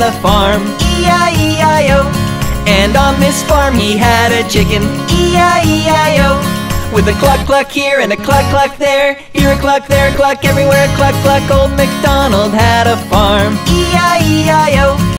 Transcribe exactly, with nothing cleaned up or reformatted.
a farm, E I E I O. And on this farm he had a chicken, E I E I O. With a cluck cluck here and a cluck cluck there, here a cluck, there a cluck, everywhere a cluck cluck. Old MacDonald had a farm, E I E I O.